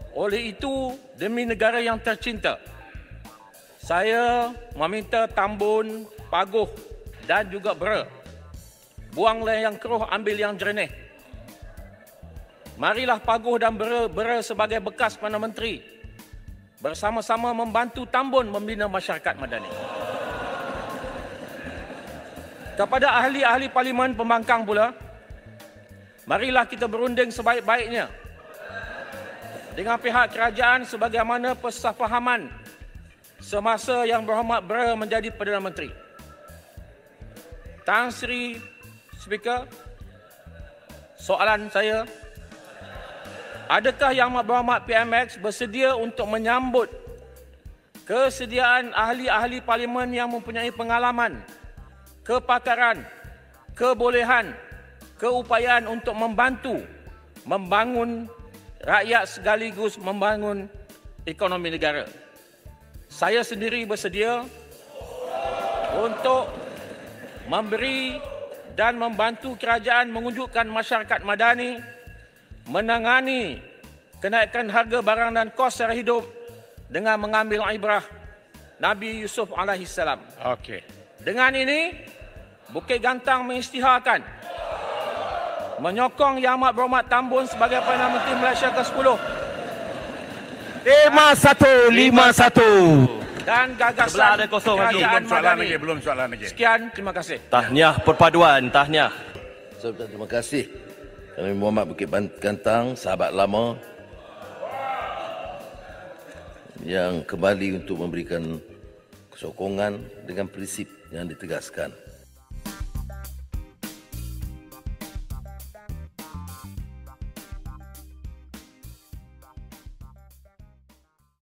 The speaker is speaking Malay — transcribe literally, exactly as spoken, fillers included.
Oleh itu, demi negara yang tercinta, saya meminta Tambun, Paguh dan juga Bera, buanglah yang keruh, ambil yang jernih. Marilah Paguh dan Bera, Bera sebagai bekas Perdana Menteri bersama-sama membantu Tambun membina masyarakat madani. Kepada ahli-ahli Parlimen pembangkang pula, marilah kita berunding sebaik-baiknya dengan pihak kerajaan sebagaimana persefahaman semasa Yang Berhormat Bera menjadi Perdana Menteri. Tan Sri Speaker, soalan saya, adakah Yang Berhormat P M X bersedia untuk menyambut kesediaan ahli-ahli Parlimen yang mempunyai pengalaman, kepakaran, kebolehan, keupayaan untuk membantu membangun rakyat sekaligus membangun ekonomi negara? Saya sendiri bersedia untuk memberi dan membantu kerajaan mewujudkan masyarakat madani, menangani kenaikan harga barang dan kos sara hidup dengan mengambil ibrah Nabi Yusuf alaihissalam. Okey. Dengan ini, Bukit Gantang mengisytiharkan menyokong Yang Amat Berhormat Tambun sebagai Perdana Menteri Malaysia ke sepuluh. lima satu lima satu. Dan gagasan Sebelah ada kosong lagi. kerajaan Belum soalan madani. lagi, belum soalan lagi. Sekian, terima kasih. Tahniah perpaduan, tahniah. Saya ucapkan terima kasih Kami Muhammad Bukit Gantang, sahabat lama yang kembali untuk memberikan kesokongan dengan prinsip yang ditegaskan.